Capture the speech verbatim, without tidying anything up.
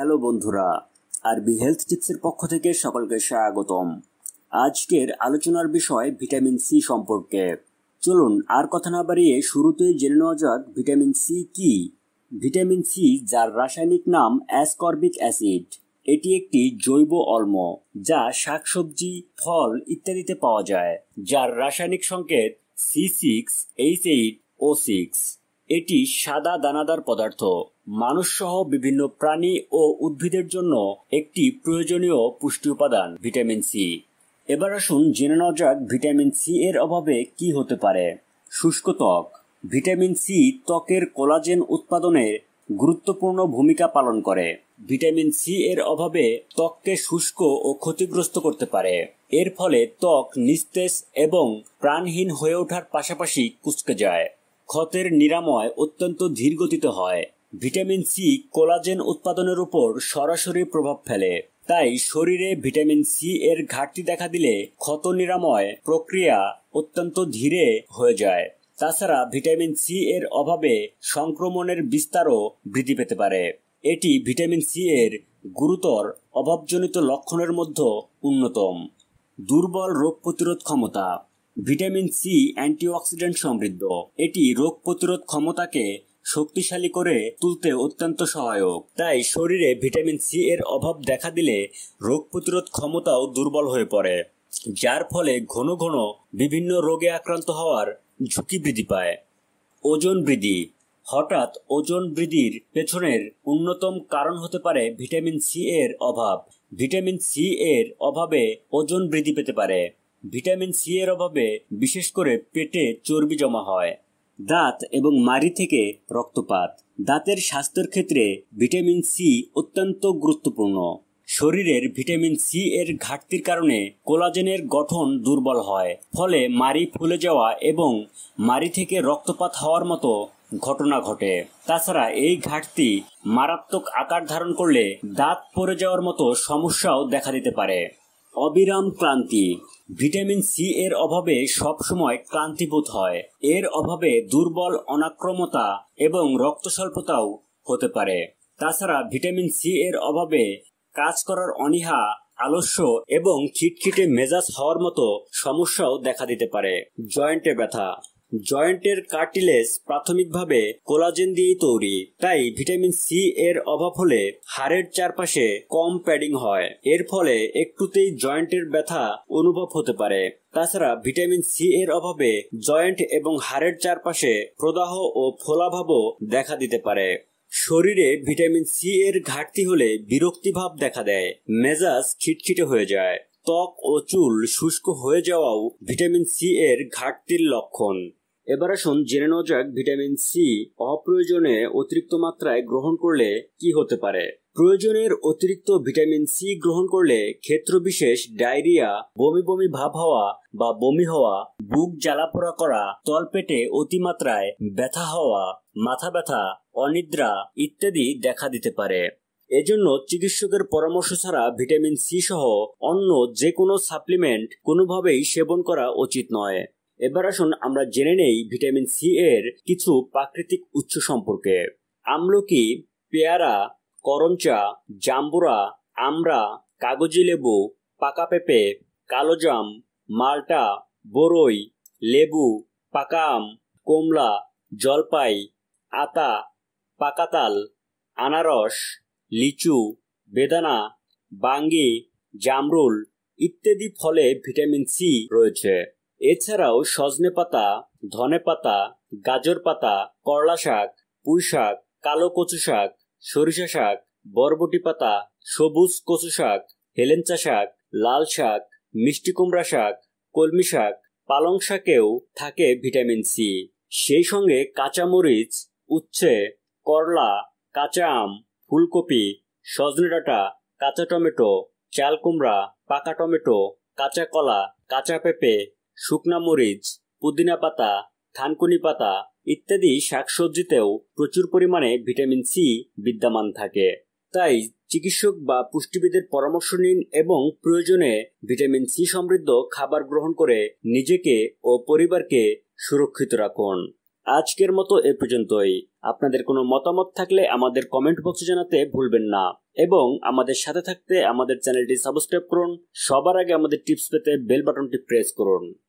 Hello বন্ধুরা, আরবি health টিপসের পক্ষ থেকে সকলকে স্বাগতম। আজকের আলোচনার বিষয় ভিটামিন সি সম্পর্কে। চলুন আর কথা না বাড়িয়ে শুরুতেই জেনে নেওয়া যাক ভিটামিন সি কি। ভিটামিন সি, যার রাসায়নিক নাম অ্যাসকর্বিক অ্যাসিড, এটি একটি জৈব অম্ল যা শাকসবজি, ফল ইত্যাদিতে পাওয়া যায়, যার রাসায়নিক সংকেত C six H eight O six. এটি সাদা দানাদার পদার্থ। মানুষ সহ বিভিন্ন প্রাণী ও উদ্ভিদের জন্য একটি প্রয়োজনীয় পুষ্টি উপাদান ভিটামিন সি। এবার আসুন জেনে নেওয়া যাক ভিটামিন সি এর অভাবে কি হতে পারে। শুষ্ক ত্বক। ভিটামিন সি ত্বকের কোলাজেন উৎপাদনে গুরুত্বপূর্ণ ভূমিকা পালন করে। ভিটামিন সি এর অভাবে ত্বককে শুষ্ক ও ক্ষতিগ্রস্ত করতে পারে। এর ফলে ত্বক নিস্তেজ এবং প্রাণহীন হয়ে ওঠার পাশাপাশি কুঁচকে যায়। ক্ষতের নিরাময় অত্যন্ত ধীর গতিতে হয়। ভিটামিন সি কোলাজেন উৎপাদনের উপর সরাসরি প্রভাব ফেলে, তাই শরীরে ভিটামিন সি এর ঘাটতি দেখা দিলে ক্ষত নিরাময় প্রক্রিয়া অত্যন্ত ধীরে হয়ে যায়। তাছাড়া ভিটামিন সি এর অভাবে সংক্রমণের বিস্তারও বৃদ্ধি পেতে পারে। এটি ভিটামিন সি এর গুরুতর অভাবজনিত লক্ষণের মধ্যে অন্যতম। দুর্বল রোগ প্রতিরোধ ক্ষমতা। ভিটামিন সি অ্যান্টিঅক্সিডেন্ট সমৃদ্ধ। এটি রোগ প্রতিরোধ ক্ষমতাকে শক্তিশালী করে তুলতে অত্যন্ত সহায়ক। তাই শরীরে ভিটামিন সি এর অভাব দেখা দিলে রোগ প্রতিরোধ ক্ষমতাও দুর্বল হয়ে পড়ে, যার ফলে ঘন ঘন বিভিন্ন রোগে আক্রান্ত হওয়ার ঝুঁকি বৃদ্ধি পায়। ওজন বৃদ্ধি। হঠাৎ ওজন বৃদ্ধির পেছনের অন্যতম কারণ হতে পারে ভিটামিন সি এর অভাব। ভিটামিন সি এর অভাবে ওজন বৃদ্ধি পেতে পারে। ভিটামিন সি এর অভাবে বিশেষ করে পেটে চর্বি জমা হয়। দাঁত এবং মাড়ি থেকে রক্তপাত। দাঁতের স্বাস্থ্যের ক্ষেত্রে ভিটামিন সি অত্যন্ত গুরুত্বপূর্ণ। শরীরের ভিটামিন সি এর ঘাটতির কারণে কোলাজেনের গঠন দুর্বল হয়, ফলে মাড়ি ফুলে যাওয়া এবং মাড়ি থেকে রক্তপাত হওয়ার মতো ঘটনা ঘটে। তাছাড়া এই ঘাটতি মারাত্মক আকার ধারণ করলে দাঁত পড়ে যাওয়ার মতো সমস্যাও দেখা দিতে পারে। অবিরাম ক্লান্তি। ভিটামিন সি এর অভাবে সবসময় ক্লান্তিবোধ হয়। এর অভাবে দুর্বল অনাক্রমতা এবং রক্ত স্বল্পতাও হতে পারে। তাছাড়া ভিটামিন সি এর অভাবে কাজ করার অনীহা, আলস্য এবং খিটখিটে মেজাজ হওয়ার মতো সমস্যাও দেখা দিতে পারে। জয়েন্টে ব্যথা। জয়েন্টের কার্টিলেজ প্রাথমিকভাবে কোলাজেন দিয়েই তৈরি, তাই ভিটামিন সি এর অভাব হলে হাড়ের চারপাশে কম প্যাডিং হয়। এর ফলে একটুতেই জয়েন্টের ব্যথা অনুভব হতে পারে। তাছাড়া ভিটামিন সি এর অভাবে জয়েন্ট এবং হাড়ের চারপাশে প্রদাহ ও ফোলাভাবও দেখা দিতে পারে। শরীরে ভিটামিন সি এর ঘাটতি হলে বিরক্তিভাব দেখা দেয়, মেজাজ খিটখিটে হয়ে যায়। ত্বক ও চুল শুষ্ক হয়ে যাওয়াও ভিটামিন সি এর ঘাটতির লক্ষণ। এবার আসুন জেনে নেওয়া যাক ভিটামিন সি অপ্রয়োজনে অতিরিক্ত মাত্রায় গ্রহণ করলে কি হতে পারে। প্রয়োজনের অতিরিক্ত ভিটামিন সি গ্রহণ করলে ক্ষেত্রবিশেষ ডায়রিয়া, বমি বমি ভাব হওয়া বা বমি হওয়া, বুক জ্বালাপোড়া করা, তলপেটে অতিমাত্রায় ব্যথা হওয়া, মাথা ব্যথা, অনিদ্রা ইত্যাদি দেখা দিতে পারে। এজন্য চিকিৎসকের পরামর্শ ছাড়া ভিটামিন সি সহ অন্য যে কোনো সাপ্লিমেন্ট কোনোভাবেই সেবন করা উচিত নয়। এবার আসুন আমরা জেনে নেই ভিটামিন সি এর কিছু প্রাকৃতিক উৎস সম্পর্কে। আমলকি, পেয়ারা, করমচা, জাম্বুরা, আমড়া, কাগজি লেবু, পাকা পেঁপে, কালোজাম, মাল্টা, বরই, লেবু, পাকা আম, কমলা, জলপাই, আতা, পাকা তাল, আনারস, লিচু, বেদানা, বাঙ্গি, জামরুল ইত্যাদি ফলে ভিটামিন সি রয়েছে। এছাড়াও সজনে পাতা, ধনে পাতা, গাজর পাতা, করলা শাক, পুঁই শাক, কালো কচু শাক, সরিষা শাক, বরবটি পাতা, সবুজ কচু শাক, হেলেঞ্চা শাক, লাল শাক, মিষ্টি কুমড়া শাক, কলমি শাক, পালং শাকেও থাকে ভিটামিন সি। সেই সঙ্গে কাঁচা মরিচ, উচ্ছে, করলা, কাঁচা আম, ফুলকপি, সজনে ডাঁটা, কাঁচা টমেটো, চাল কুমড়া, পাকা টমেটো, কাঁচা কলা, কাঁচা পেঁপে, শুকনা মরিচ, পুদিনা পাতা, থানকুনি পাতা ইত্যাদি শাকসবজিতেও প্রচুর পরিমাণে ভিটামিন সি বিদ্যমান থাকে। তাই চিকিৎসক বা পুষ্টিবিদের পরামর্শ নিন এবং প্রয়োজনে ভিটামিন সি সমৃদ্ধ খাবার গ্রহণ করে নিজেকে ও পরিবারকে সুরক্ষিত রাখুন। আজকের মতো এ পর্যন্তই। আপনাদের কোনো মতামত থাকলে আমাদের কমেন্ট বক্সে জানাতে ভুলবেন না এবং আমাদের সাথে থাকতে আমাদের চ্যানেলটি সাবস্ক্রাইব করুন। সবার আগে আমাদের টিপস পেতে বেল বাটনটি প্রেস করুন।